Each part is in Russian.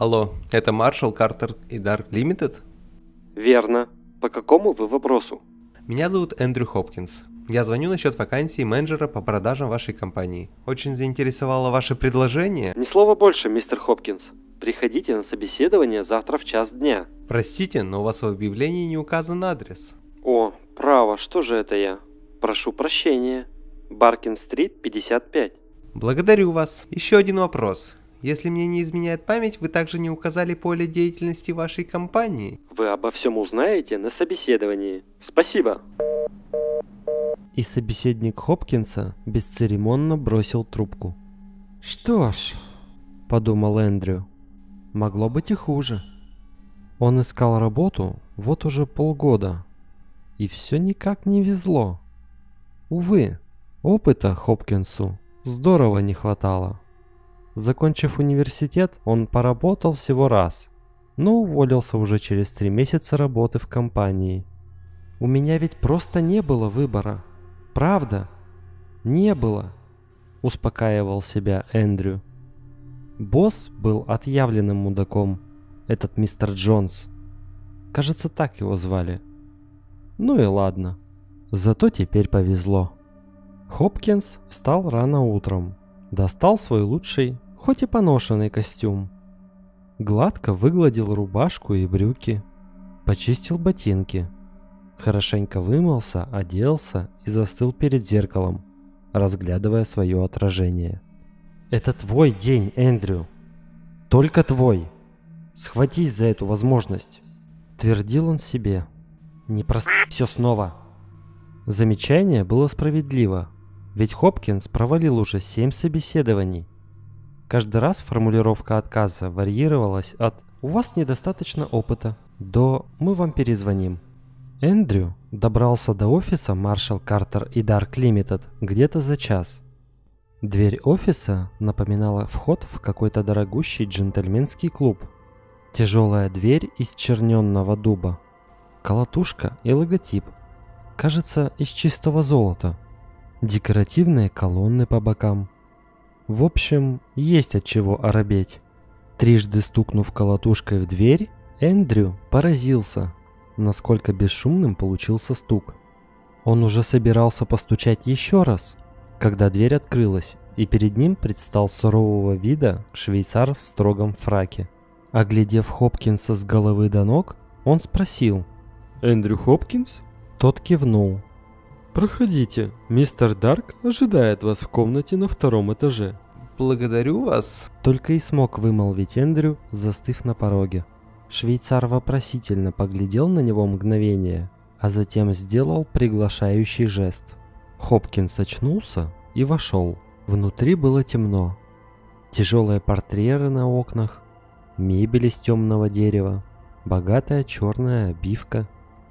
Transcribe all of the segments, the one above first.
Алло, это Маршал, Картер и Дарк Лимитед? Верно. По какому вы вопросу? Меня зовут Эндрю Хопкинс. Я звоню насчет вакансии менеджера по продажам вашей компании. Очень заинтересовало ваше предложение. Ни слова больше, мистер Хопкинс. Приходите на собеседование завтра в час дня. Простите, но у вас в объявлении не указан адрес. О, право, что же это я? Прошу прощения. Баркин-стрит, 55. Благодарю вас. Еще один вопрос. Если мне не изменяет память, вы также не указали поле деятельности вашей компании. Вы обо всем узнаете на собеседовании. Спасибо. И собеседник Хопкинса бесцеремонно бросил трубку. «Что ж», — подумал Эндрю, — «могло быть и хуже». Он искал работу вот уже полгода, и все никак не везло. Увы, опыта Хопкинсу здорово не хватало. Закончив университет, он поработал всего раз, но уволился уже через 3 месяца работы в компании. «У меня ведь просто не было выбора. Правда? Не было», — успокаивал себя Эндрю. Босс был отъявленным мудаком, этот мистер Джонс. Кажется, так его звали. Ну и ладно, зато теперь повезло. Хопкинс встал рано утром, достал свой лучший, хоть и поношенный костюм. Гладко выгладил рубашку и брюки, почистил ботинки. Хорошенько вымылся, оделся и застыл перед зеркалом, разглядывая свое отражение. «Это твой день, Эндрю. Только твой. Схватись за эту возможность», — твердил он себе. «Не простай все снова». Замечание было справедливо, ведь Хопкинс провалил уже 7 собеседований. Каждый раз формулировка отказа варьировалась от «У вас недостаточно опыта» до «Мы вам перезвоним». Эндрю добрался до офиса Marshall, Carter и Dark Limited где-то за час. Дверь офиса напоминала вход в какой-то дорогущий джентльменский клуб. Тяжелая дверь из черненного дуба, колотушка и логотип, кажется, из чистого золота, декоративные колонны по бокам. В общем, есть от чего оробеть. Трижды стукнув колотушкой в дверь, Эндрю поразился, насколько бесшумным получился стук. Он уже собирался постучать еще раз, когда дверь открылась, и перед ним предстал сурового вида швейцар в строгом фраке. Оглядев Хопкинса с головы до ног, он спросил: «Эндрю Хопкинс?» Тот кивнул. «Проходите, мистер Дарк ожидает вас в комнате на 2-м этаже». Благодарю вас. Только и смог вымолвить Эндрю, застыв на пороге. Швейцар вопросительно поглядел на него мгновение, а затем сделал приглашающий жест. Хопкинс очнулся и вошел. Внутри было темно. Тяжелые портьеры на окнах, мебель из темного дерева, богатая черная обивка.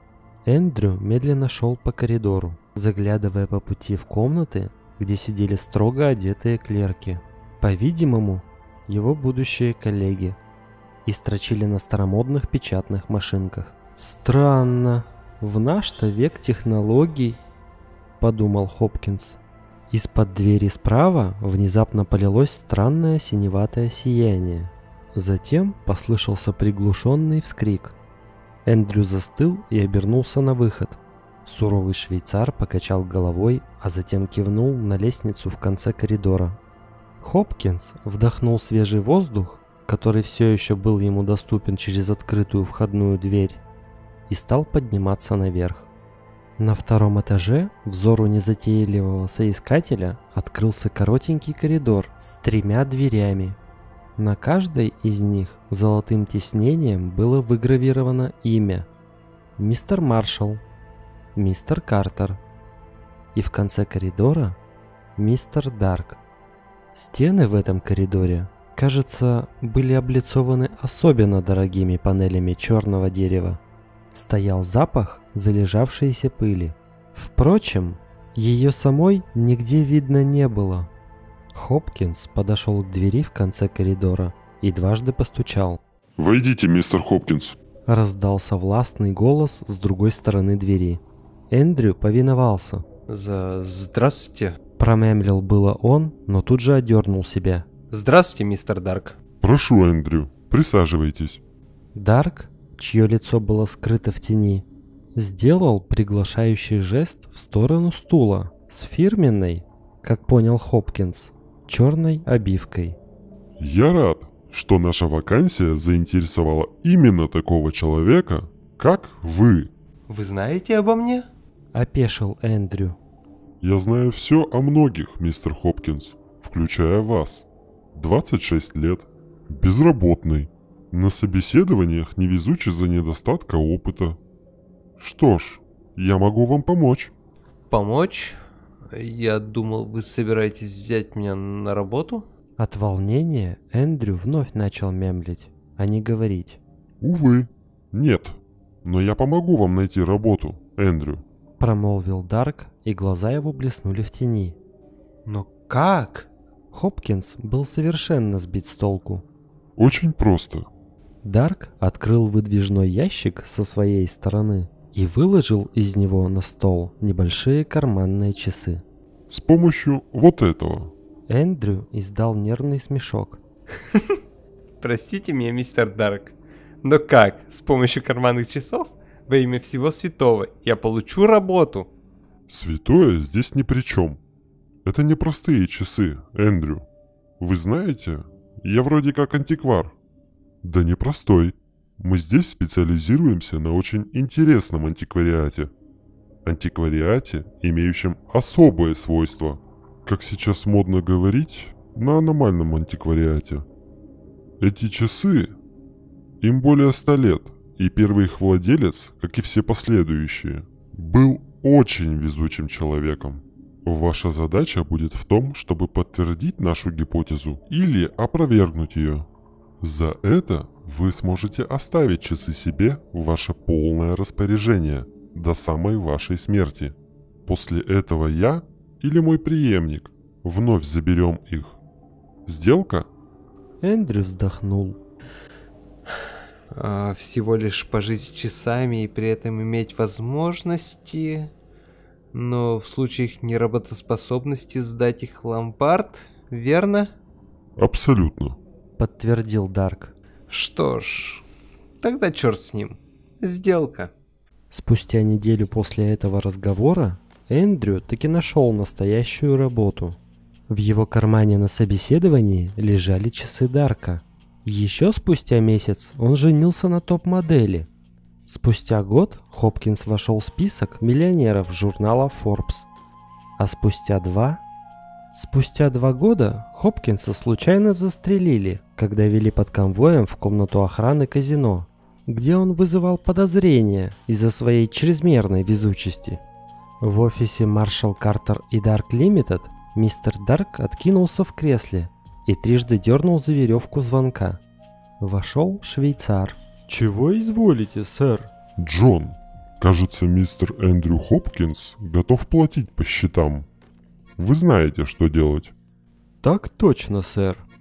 Эндрю медленно шел по коридору, заглядывая по пути в комнаты, где сидели строго одетые клерки. По-видимому, его будущие коллеги, и строчили на старомодных печатных машинках. «Странно, в наш-то век технологий», — подумал Хопкинс. Из-под двери справа внезапно полилось странное синеватое сияние. Затем послышался приглушенный вскрик. Эндрю застыл и обернулся на выход. Суровый швейцар покачал головой, а затем кивнул на лестницу в конце коридора. Хопкинс вдохнул свежий воздух, который все еще был ему доступен через открытую входную дверь, и стал подниматься наверх. На 2-м этаже взору незатейливого соискателя открылся коротенький коридор с 3 дверями. На каждой из них золотым тиснением было выгравировано имя: мистер Маршалл, мистер Картер, и в конце коридора мистер Дарк. Стены в этом коридоре, кажется, были облицованы особенно дорогими панелями черного дерева. Стоял запах залежавшейся пыли. Впрочем, ее самой нигде видно не было. Хопкинс подошел к двери в конце коридора и дважды постучал. «Войдите, мистер Хопкинс», — раздался властный голос с другой стороны двери. Эндрю повиновался. Здравствуйте. Промямлил было он, но тут же одернул себя. Здравствуйте, мистер Дарк. «Прошу, Эндрю, Присаживайтесь. Дарк, чье лицо было скрыто в тени, сделал приглашающий жест в сторону стула с фирменной, как понял Хопкинс, черной обивкой. Я рад, что наша вакансия заинтересовала именно такого человека, как вы. Вы знаете обо мне? Опешил Эндрю. Я знаю все о многих, мистер Хопкинс, включая вас. 26 лет, безработный, на собеседованиях невезучий за недостатка опыта. Что ж, я могу вам помочь. Помочь? Я думал, вы собираетесь взять меня на работу? От волнения Эндрю вновь начал мямлить, а не говорить. Увы, нет. Но я помогу вам найти работу, Эндрю. Промолвил Дарк, и глаза его блеснули в тени. Но как? Хопкинс был совершенно сбит с толку. Очень просто. Дарк открыл выдвижной ящик со своей стороны и выложил из него на стол небольшие карманные часы. С помощью вот этого. Эндрю издал нервный смешок. Простите меня, мистер Дарк, но как, с помощью карманных часов, во имя всего святого, я получу работу? Святое здесь ни при чем. Это не простые часы, Эндрю. Вы знаете, я вроде как антиквар. Да не простой. Мы здесь специализируемся на очень интересном антиквариате. Антиквариате, имеющем особое свойство. Как сейчас модно говорить, на аномальном антиквариате. Эти часы, им более 100 лет, и первый их владелец, как и все последующие, был очень везучим человеком. Ваша задача будет в том, чтобы подтвердить нашу гипотезу или опровергнуть ее. За это вы сможете оставить часы себе в ваше полное распоряжение до самой вашей смерти. После этого я или мой преемник вновь заберем их. Сделка? Эндрю вздохнул. Всего лишь пожить часами и при этом иметь возможности, но в случае их неработоспособности сдать их в ломбард, верно? Абсолютно. Подтвердил Дарк. Что ж, тогда черт с ним. Сделка. Спустя неделю после этого разговора Эндрю таки нашел настоящую работу. В его кармане на собеседовании лежали часы Дарка. Еще спустя месяц он женился на топ-модели. Спустя год Хопкинс вошел в список миллионеров журнала Forbes. А спустя два года Хопкинса случайно застрелили, когда вели под конвоем в комнату охраны казино, где он вызывал подозрения из-за своей чрезмерной везучести. В офисе Marshall Carter и Dark Limited мистер Дарк откинулся в кресле и трижды дернул за веревку звонка. Вошел швейцар. «Чего изволите, сэр?» Джон, кажется, мистер Эндрю Хопкинс готов платить по счетам. Вы знаете, что делать. «Так точно, сэр».